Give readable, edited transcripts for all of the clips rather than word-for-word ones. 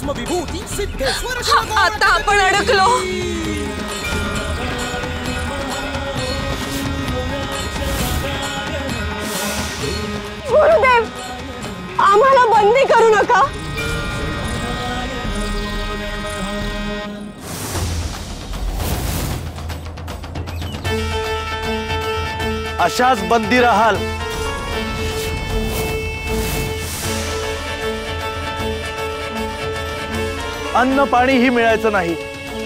भस्म विभूती सिद्धेश्वर आता आपण अडकलो। गुरुदेव, आम्हाला बंदी करू नका। अशाच बंदी राहाल। अन्न पाणी ही मिळायचं नाही।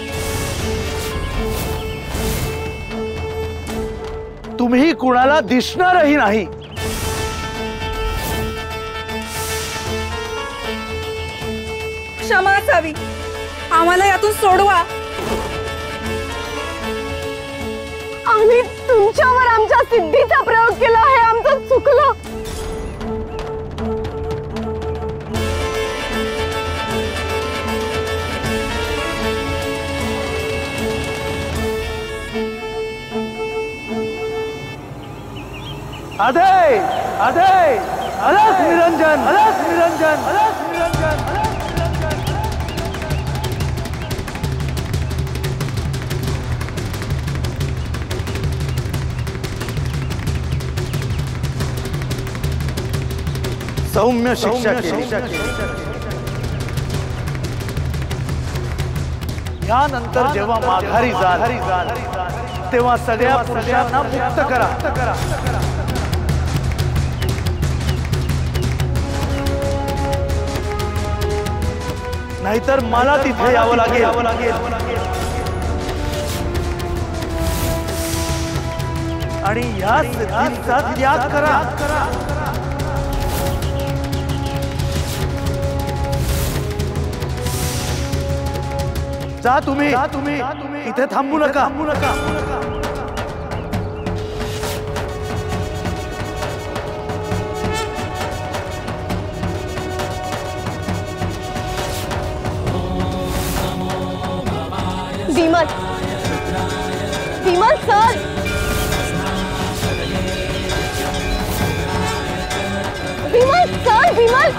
तुम्ही कुणाला दिसणारही नाही। क्षमा असावी, आम्हाला यातून सोडवा। आम्ही तुमच्यावर आमच्या सिद्धीचा प्रयोग केला आहे, आमचं चुकलं। अधय अधय अलख निरंजन अलख निरंजन अलख निरंजन। सौम्य शिक्षा यानंतर जेव्हा माघारी जाल तेव्हा सगळ्या पुरुषांना मुक्त करा। नाहीतर मला तिथे यावं लागेल। आणि या सिद्धीचा त्याग करा। जा तुम्ही इथे थांबू नका। Vimal, Vimal sir, Vimal sir, Vimal.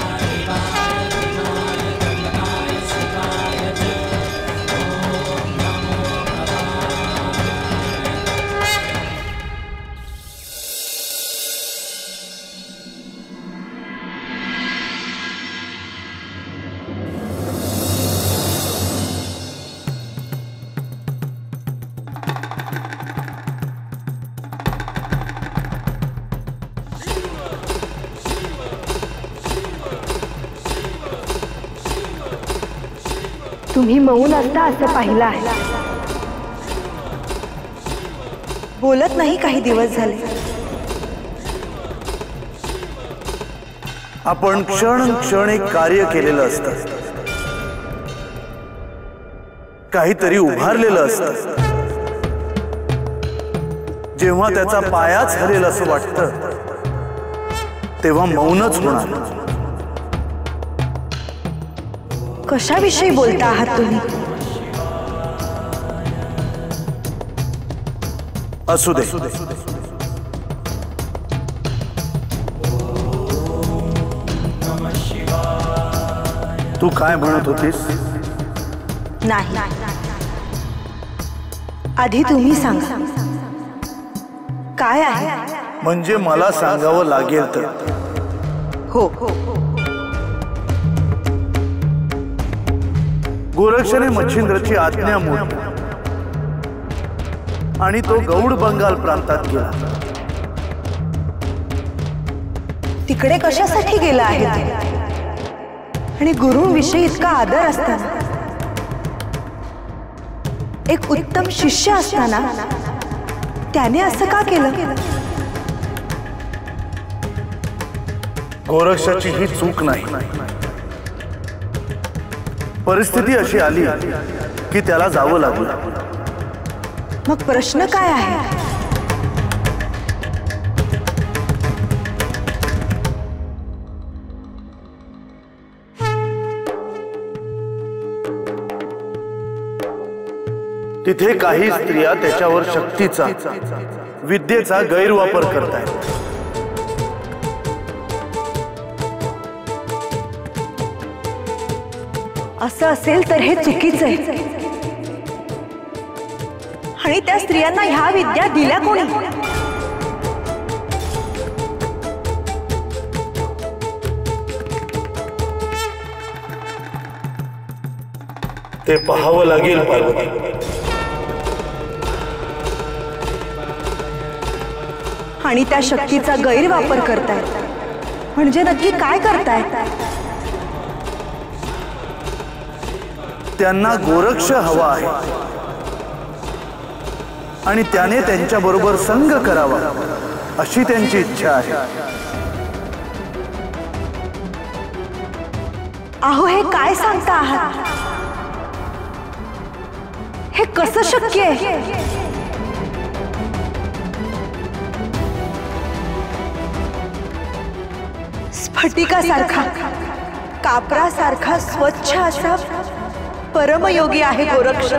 तुम्ही मौन असता असं पाहिलं आहे। बोलत नाही काही दिवस झाले। आपण क्षण क्षण एक कार्य केलेलं असतं, काहीतरी उभारलेलं असतं। जेव्हा त्याचा पायाच हलेल असं वाटतं तेव्हा मौनच होणार। कशाविषयी बोलता आहात तुम्ही? असू दे, तू काय म्हणत होतीस? नाही, आधी तुम्ही सांगा काय आहे? म्हणजे मला सांगावं लागेल तर? हो, गोरक्षाने मच्छिंद्रची आज्ञा मोडली आणि तो गौड बंगाल प्रांतात गेला। तिकडे कशासाठी गेला आहे? आणि गुरूंविषयी इतका आदर असताना, एक उत्तम शिष्य असताना त्याने असं का केलं? गोरक्षाची ही चूक नाही, परिस्थिती अशी आली की त्याला जावं लागलं। मग प्रश्न काय आहे? तिथे काही स्त्रिया त्याच्यावर शक्तीचा, विद्येचा गैरवापर करतायत। असं असेल तर हे चुकीचं आहे. आणि त्या स्त्रियांना ह्या विद्या दिल्या कोणी? ते पाहावं लागेल पार्वती. आणि त्या शक्तीचा गैरवापर करतायत म्हणजे नक्की काय करतायत? त्यांना गोरक्ष हवा आहे आणि त्याने त्यांच्या बरोबर संग करावा अशी त्यांची इच्छा आहे. अहो हे काय सांगता आहात? हे कसं शक्य आहे? स्फटिकासारखा कापरासारखा स्वच्छ असा परमयोगी आहे गोरक्ष.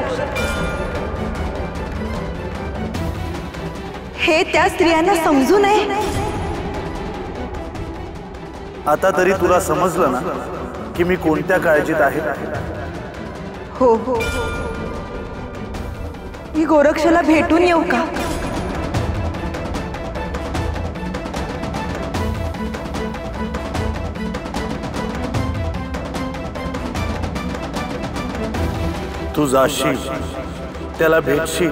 हे त्या स्त्रियांना समजू नये. आता तरी तुला समजलं ना की मी कोणत्या काळजीत आहे. हो हो, मी गोरक्षला भेटून येऊ का? तू जाशील, त्याला भेटशील,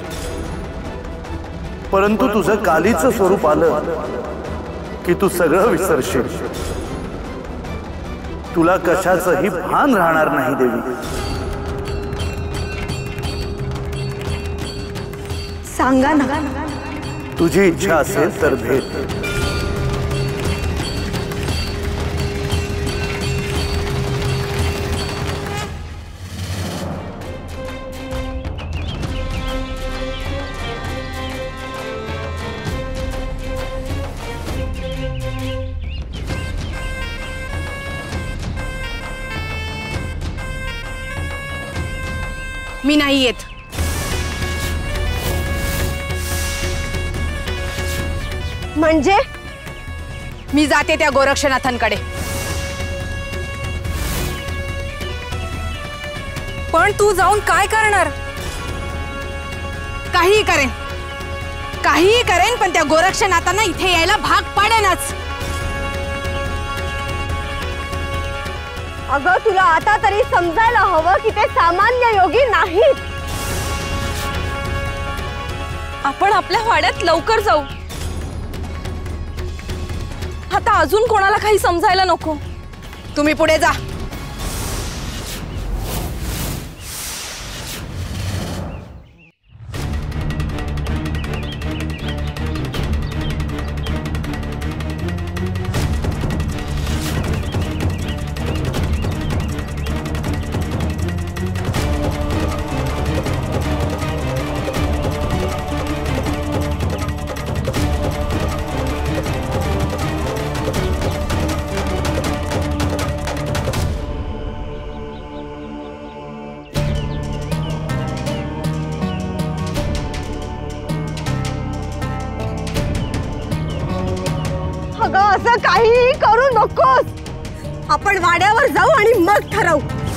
परंतु तुझं कालीचं स्वरूप आलं की तू सगळं विसरशील. तुला कशाचंही भान राहणार नाही देवी. सांगा ना. तुझी इच्छा असेल तर भेट. मी नाही येत. म्हणजे मी जाते त्या गोरक्षनाथांकडे. पण तू जाऊन काय करणार? काहीही करेन, काहीही करेन, पण त्या गोरक्षनाथांना इथे यायला भाग पाडेनच. अगं तुला आता तरी समजायला हवं की ते सामान्य योगी नाहीत. आपण आपल्या वाड्यात लवकर जाऊ. आता अजून कोणाला काही समजायला नको. तुम्ही पुढे जा. अगं असं काहीही करू नकोस. आपण वाड्यावर जाऊ आणि मग ठरवू.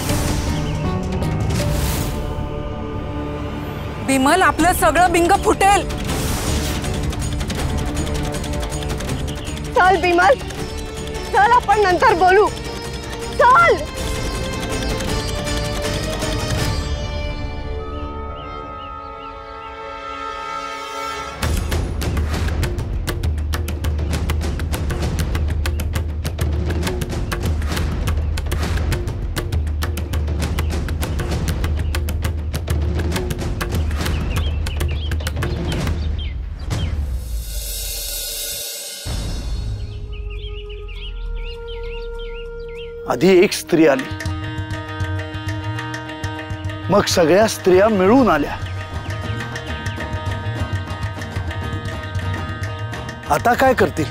बिमल, आपलं सगळं बिंग फुटेल. चल बिमल, चल आपण नंतर बोलू. चल. आधी एक स्त्री आली, मग सगळ्या स्त्रिया मिळून आल्या. आता काय करतील?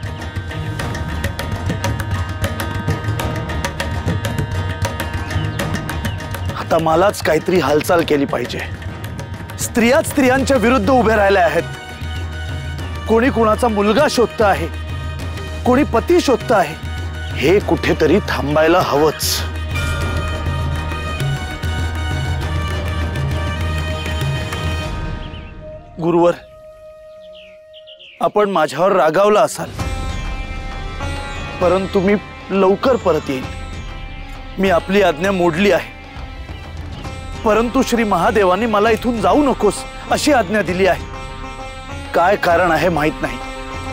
आता मलाच काहीतरी हालचाल केली पाहिजे. स्त्रियाच स्त्रियांच्या विरुद्ध उभे राहिल्या आहेत. कोणी कुणाचा मुलगा शोधत आहे, कोणी पती शोधत आहे. हे कुठेतरी थांबायला हवंच. गुरुवर, आपण माझ्यावर रागावला असाल, परंतु मी लवकर परत येईल. मी आपली आज्ञा मोडली आहे, परंतु श्री महादेवाने मला इथून जाऊ नकोस अशी आज्ञा दिली आहे. काय कारण आहे माहित नाही,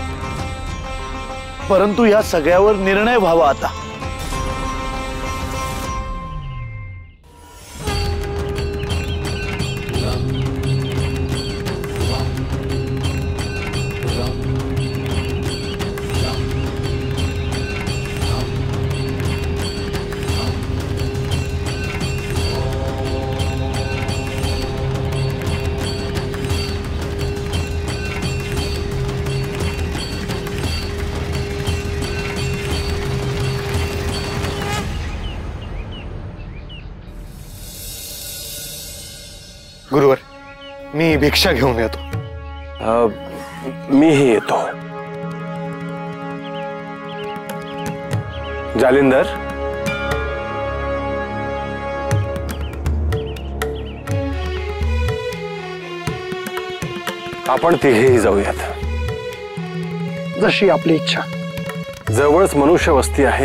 परंतु या सगळ्यावर निर्णय व्हावा आता. गुरुवर, मी भिक्षा घेऊन येतो. मीही येतो. जालिंदर, आपण तिघेही जाऊयात. जशी आपली इच्छा. जवळच मनुष्य वस्ती आहे,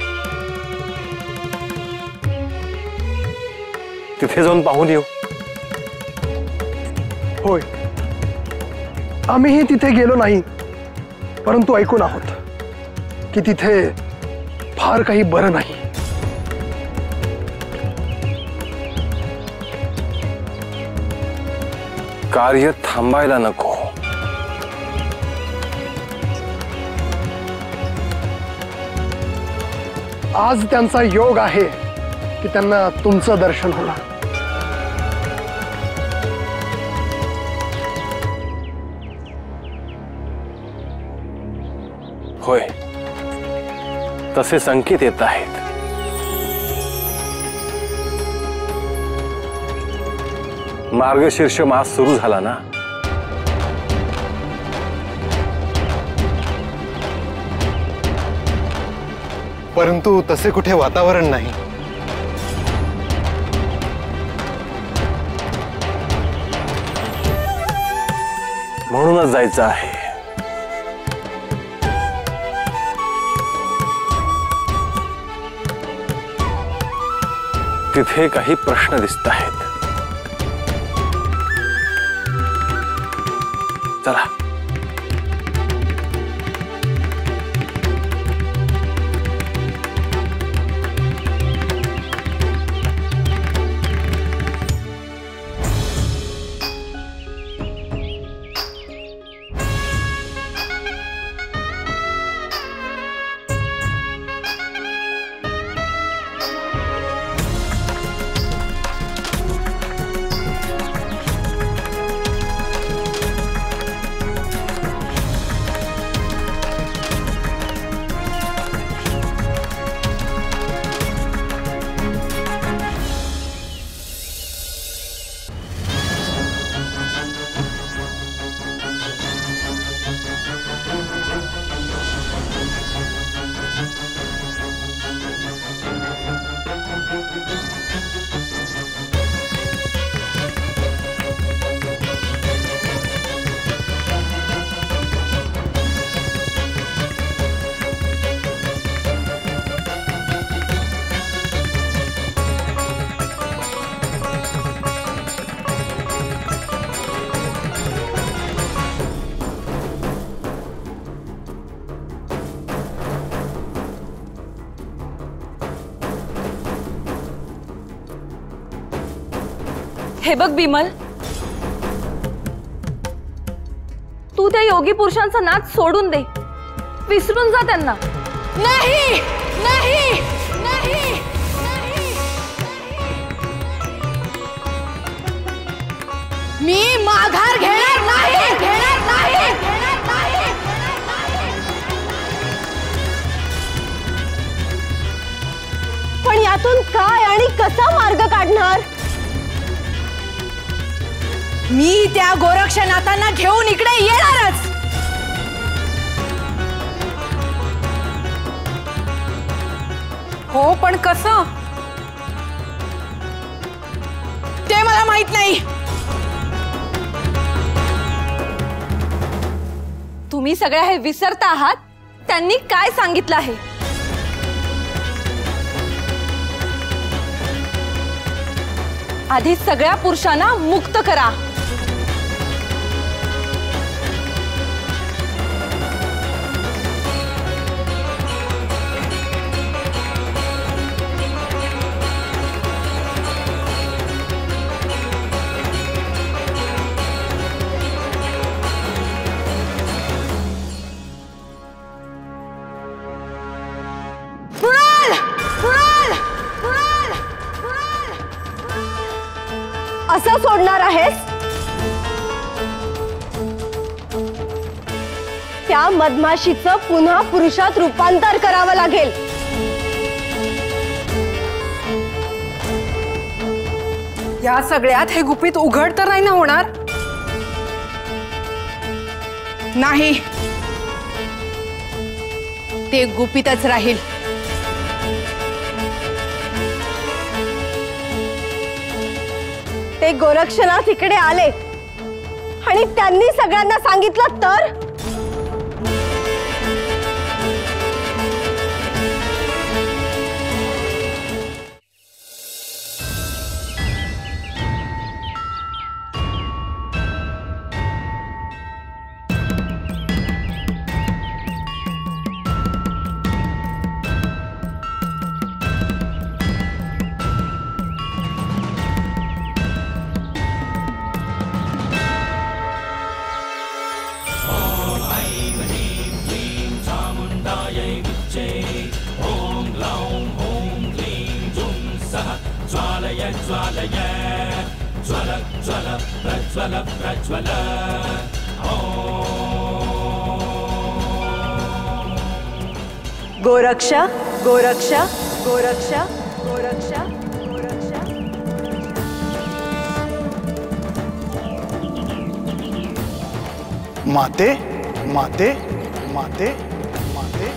तिथे जाऊन पाहून येऊ. होय, आम्हीही तिथे गेलो नाही, परंतु ऐकून आहोत की तिथे फार काही बरं नाही. कार्य थांबायला नको. आज त्यांचा योग आहे की त्यांना तुमचं दर्शन होणार. होय, तसे संकेत येत आहेत. मार्गशीर्ष मास सुरू झाला ना. परंतु तसे कुठे वातावरण नाही. म्हणूनच जायचं आहे. तिथे काही प्रश्न दिसत आहेत. चला. हे बघ बिमल, तू त्या योगी पुरुषांचा नाच सोडून दे. विसरून जा त्यांना. नाही नाही नाही, मी माघार घेणार नाही, घेणार नाही, घेणार नाही. पण यातून काय आणि कसा मार्ग काढणार? मी त्या गोरक्षनाथांना घेऊन इकडे येणारच. हो, पण कसं ते मला माहित नाही. तुम्ही सगळ्या हे विसरता आहात त्यांनी काय सांगितलं आहे? आधी सगळ्या पुरुषांना मुक्त करा. असं सोडणार आहेस? त्या मधमाशीचं पुन्हा पुरुषात रूपांतर करावं लागेल. या सगळ्यात हे गुपित उघड तर नाही ना होणार? नाही, ते गुपितच राहील. ते गोरक्षनाथ इकडे आले आणि त्यांनी सगळ्यांना सांगितलं तर? गोरक्ष गोरक्ष गोरक्ष गोरक्ष गोरक्ष. माते माते माते माते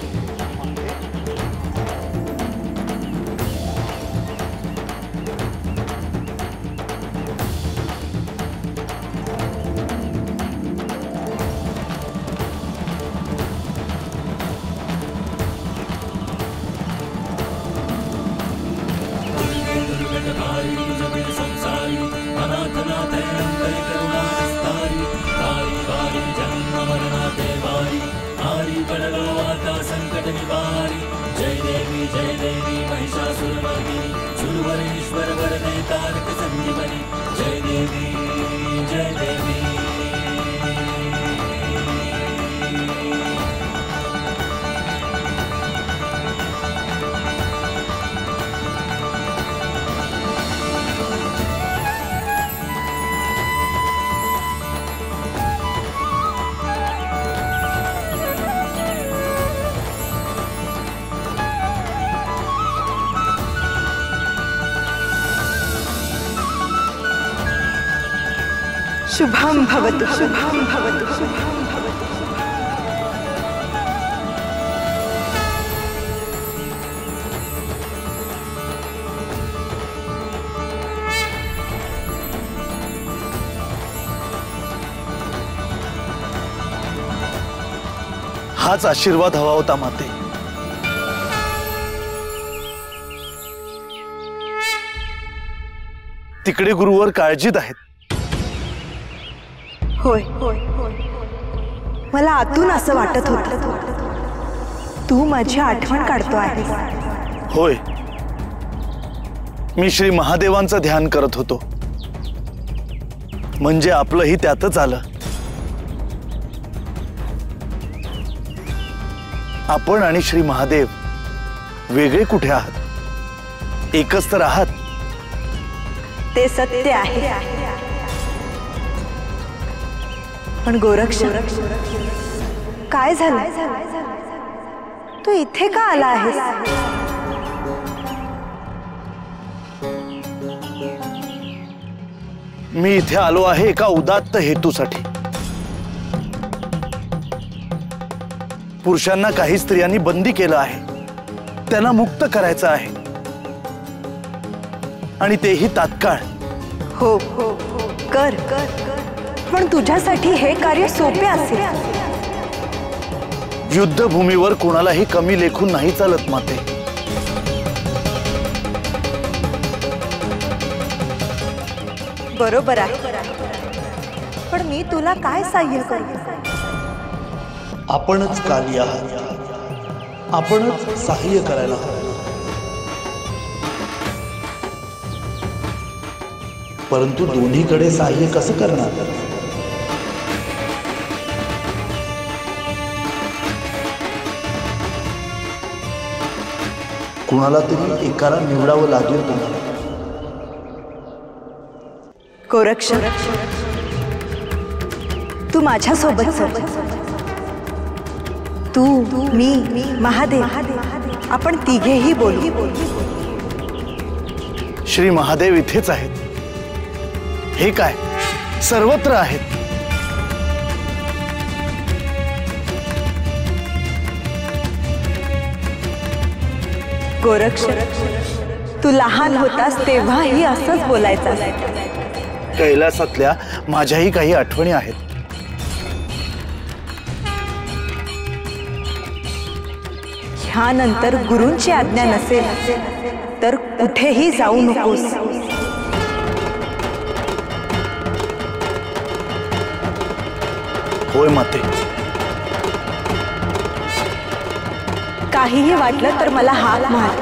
शुभम भवतु शुभम भवतु शुभम भवतु. हाच आशीर्वाद हवा होता माते. तिकडे गुरुवर काळजीत आहेत. होय होय होय. मला आतून असं वाटत होतं तू माझी आठवण काढतो आहेस. होय, मी श्री महादेवांचं ध्यान करत होतो. म्हणजे आपलंही त्यातच आलं. आपण आणि श्री महादेव वेगळे कुठे आहात? एकच तर आहात. ते सत्य आहे. पण गोरक्ष काय झालं? तू इथे का आला आहेस? मी इथे आलो आहे एका उदात्त हेतूसाठी. पुरुषांना काही स्त्रियांनी बंदी केलं आहे, त्यांना मुक्त करायचं आहे, आणि तेही तात्काळ. हो हो कर कर. पण तुझ्यासाठी हे कार्य सोपे असेल. युद्धभूमीवर कोणालाही कमी लेखून नाही चालत माते. बरोबर आहे, पण मी तुला काय सहाय्य करू? आपणच कार्य आहात, आपणच सहाय्य करायला हवं. परंतु दोन्हीकडे सहाय्य कसं करणार? कुणाला तरी एकाला निवडावं लागेल तुम्हाला. गोरक्ष, तू माझ्या सोबत चल. तू, मी, महादेव, आपण तिघेही बोलू. श्री महादेव इथेच आहेत. हे काय, सर्वत्र आहेत. गोरक्ष, तू लहान होतास तेव्हाही असंच बोलायचं. कैलासातल्या माझ्याही काही आठवणी आहेत. ह्यानंतर गुरूंची आज्ञा नसेल तर कुठेही जाऊ नकोस. होय माते. काहीही वाटलं तर मला हाक मार.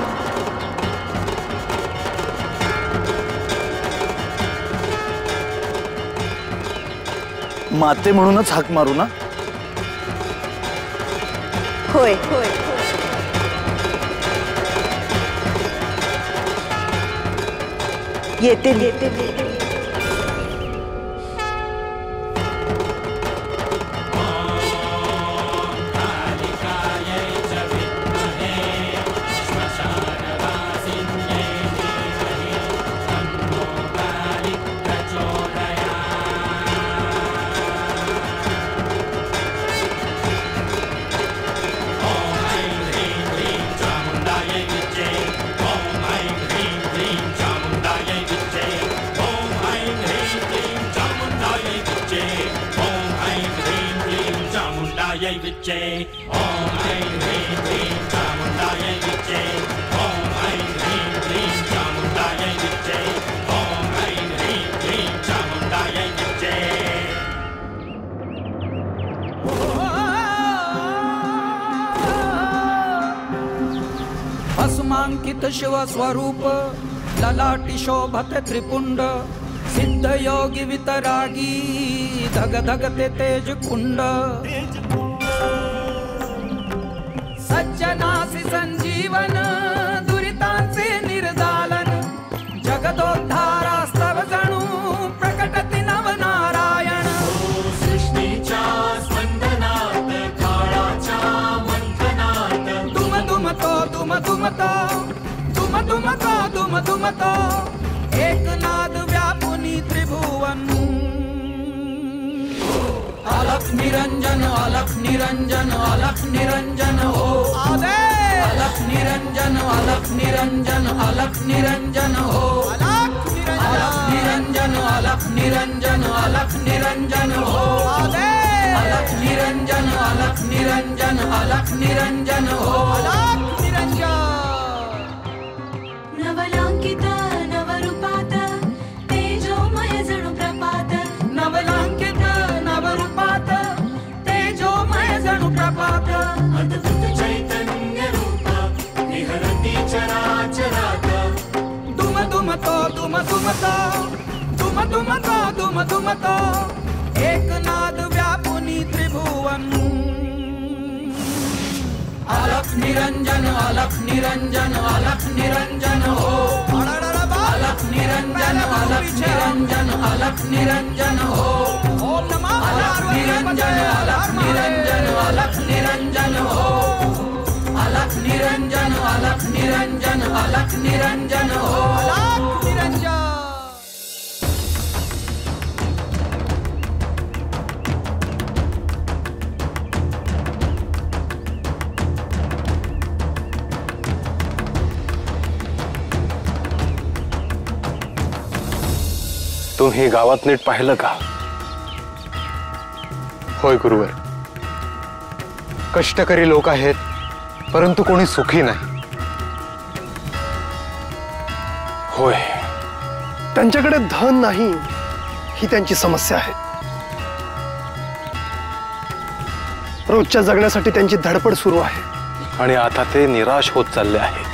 माते म्हणूनच हाक मारू ना? होय. येते. भस्मांकित शिव स्वरूप ललाटी शोभत त्रिपुंड सिद्ध योगी वितरागी धग धगते तेज कुंड सज्जनासी संजीवन दुरितांचे निर्दालन जगदोद्धारास्तव जणू प्रकटति नवनारायण सृष्टीच्या स्पंदनात काळाच्या मंथनात दुम दुमतो एक नाद व्यापुनी त्रिभुवन अलख निरंजन अलख निरंजन अलख निरंजन हो अलख निरंजन अलख निरंजन अलख निरंजन हो अलख निरंजन अलख निरंजन अलख निरंजन हो अलख निरंजन अलख निरंजन अलख निरंजन हो अलख निरंजन नवलांकित नवरूपात तेजोमय जणू प्रपात नवलांकित नवरूपात तेजोमय जणू प्रपात अद्भुत चैतन्य रूप विहरती चराचरात दुम दुमतो एक नाद व्यापुनी त्रिभुवन अलख निरंजन अलख निरंजन अलख निरंजन हो अलख निरंजन अलख निरंजन अलख निरंजन हो ओम नमः अलख निरंजन अलख निरंजन अलख निरंजन हो अलख निरंजन अलख निरंजन अलख निरंजन हो अलख निरंजन तुम्ही गावात नीट पाहिलं का? होय गुरुवर, कष्टकरी लोक आहेत, परंतु कोणी सुखी नाही. होय, त्यांच्याकडे धन नाही ही त्यांची समस्या आहे. रोजच्या जगण्यासाठी त्यांची धडपड सुरू आहे. आणि आता ते निराश होत चालले आहेत,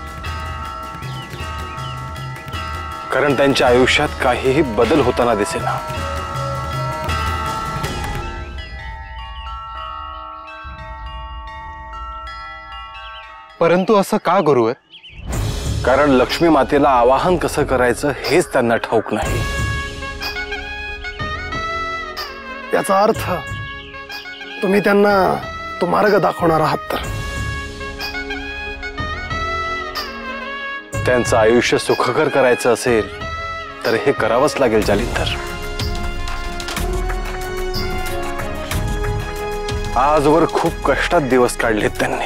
कारण त्यांच्या आयुष्यात काहीही बदल होताना दिसेना. परंतु असं का गुरुवर? कारण लक्ष्मी मातेला आवाहन कसं करायचं हेच त्यांना ठाऊक नाही. याचा अर्थ तुम्ही त्यांना तो मार्ग दाखवणार आहात. त्यांचं आयुष्य सुखकर करायचं असेल तर हे करावंच लागेल जालिंदर. आजवर खूप कष्टात दिवस काढलेत त्यांनी.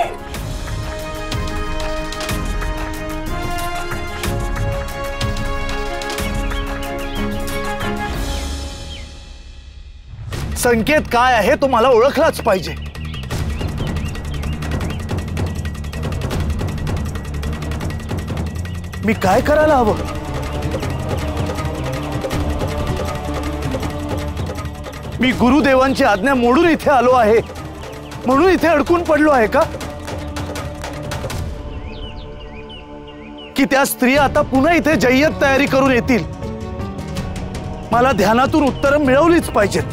संकेत काय आहे तो मला ओळखलाच पाहिजे. मी काय करायला हवं? मी गुरुदेवांची आज्ञा मोडून इथे आलो आहे म्हणून इथे अडकून पडलो आहे का? की त्या स्त्रिया आता पुन्हा इथे जय्यत तयारी करून येतील? मला ध्यानातून उत्तरं मिळवलीच पाहिजेत.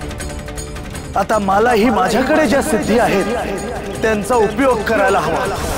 आता मलाही माझ्याकडे ज्या सिद्धी आहेत त्यांचा उपयोग करायला हवा.